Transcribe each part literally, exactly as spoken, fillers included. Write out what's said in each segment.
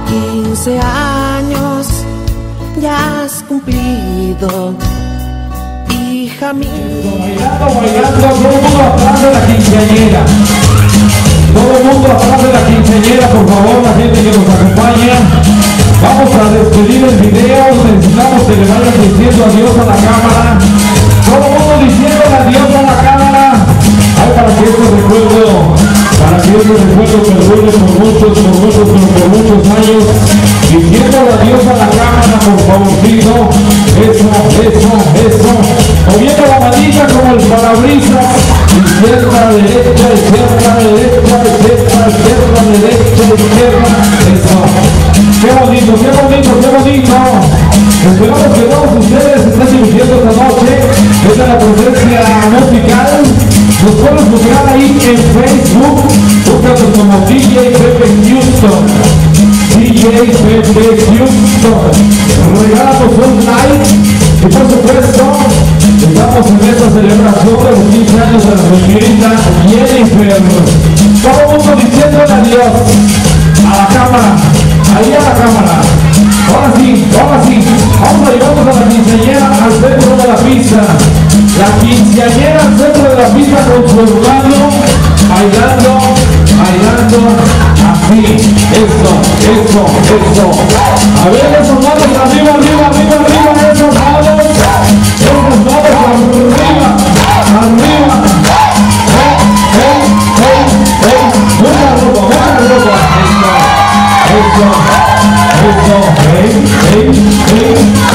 quince años ya has cumplido, hija mía. Bailando, bailando, todo el mundo atrás de la quinceañera. Todo el mundo atrás de la quinceañera, por favor, la gente que nos acompaña. Vamos a despedir el video. Necesitamos que le vayan diciendo adiós a la cámara. Todo el mundo diciendo adiós a la cámara. Ay, para que este recuerdo, para que este recuerdo perdure por muchos, por muchos, por muchos años. Diciendo adiós a la cámara, por favorcito. Eso, eso, eso. Moviendo la manita como el parabrisas. Izquierda, derecha, izquierda, derecha, izquierda, izquierda, derecha, izquierda. Eso. Qué bonito, qué bonito, qué bonito. Esperamos que todos ustedes estén divirtiendo esta noche. Esta es la presencia musical. Nos pueden buscar ahí en Facebook. Búscanos como D J Pepe Houston. D J Pepe Houston. Regálanos un like. Y por supuesto, estamos en esta celebración de los quince años de la señorita Jennifer. Todo el mundo diciendo adiós a la cámara. Ahí a la cámara. Ahora sí, ahora sí. Vamos a llevarnos a la quinceañera al centro de la pista. La quinceañera al centro de la pista con su hermano, bailando, bailando, así. Eso, eso, eso. A ver esos manos arriba, arriba, arriba, arriba, esos manos. Esos manos arriba, arriba. Hey, hey, hey, hey. Mucha ropa, mucha ropa. Eso, eso, hey, hey, hey.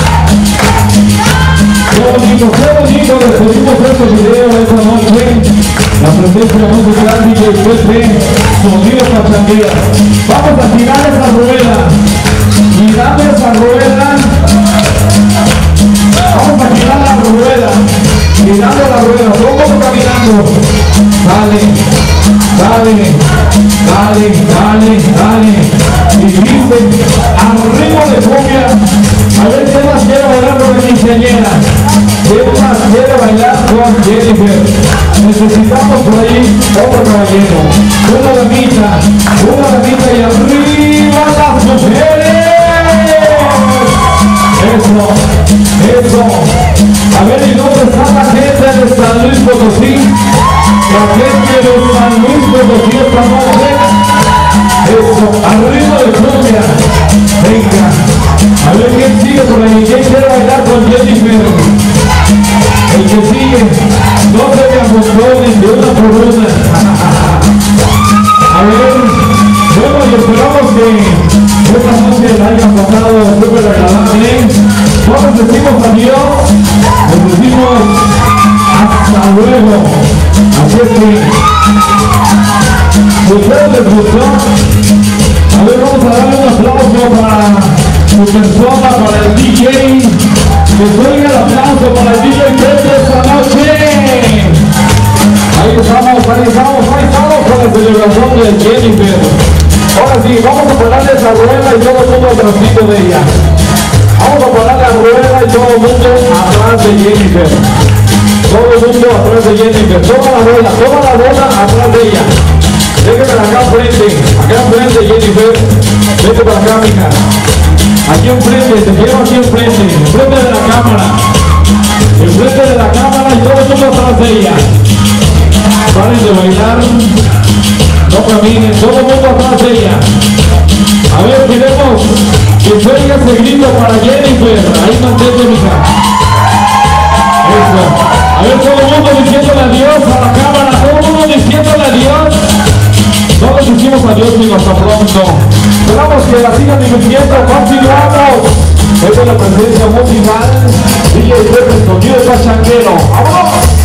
Qué bonito, qué bonito, despedimos este video esta noche. La presencia musical D J Pepe, sonido pachanguera. Vamos a girar esa rueda, girando esa rueda. Vamos a girar la rueda, girando la rueda, vamos caminando. Dale, dale, dale, dale, dale. Y dice, al ritmo de cumbia. A ver, ¿qué más quiere bailar con la quinceañera? ¿Qué más quiere bailar con Jennifer? Necesitamos por ahí otro caballero, una damita, una damita y arriba las mujeres. Eso, eso. A ver, ¿y dónde está la gente de San Luis Potosí? La gente de San Luis Potosí esta noche. Eso, arriba de cumbia. Venga. A ver quién sigue por ahí. ¿Quién quiere bailar con Jennifer? El que sigue. No se me amontonen de una por una. A ver. Bueno, y esperamos que esta noche la hayan pasado súper agradable. No nos decimos adiós. Nos decimos hasta luego. Así es que, si ustedes les gustó, a ver, vamos a darle un aplauso para su persona, para el D J. Que suelga el aplauso para el D J Pepe esta noche. Ahí estamos, ahí estamos, ahí estamos con la celebración de Jennifer. Ahora sí, vamos a ponerle esa rueda y todo el mundo atrásito de ella. Vamos a poner la rueda y todo el mundo atrás de Jennifer. Todo el mundo atrás de Jennifer. Toma la rueda, toma la rueda atrás de ella. Déjame acá enfrente, acá enfrente Jennifer. Vete para acá, mija. Aquí enfrente, te quiero aquí enfrente, enfrente de la cámara. Enfrente de la cámara y todo el mundo atrás de ella. Paren de bailar. No caminen, todo el mundo atrás de ella. A ver, queremos que suelga ese grito para Jennifer. Ahí mantente, mija. Eso. A ver, todo el mundo diciéndole adiós a la cámara. Todo el mundo diciéndole adiós. No les decimos adiós sino hasta pronto. Esperamos que la sigan divirtiendo. Continuamos. Esta es la presencia musical D J Pepe, sonido pachanguero. ¡Vámonos!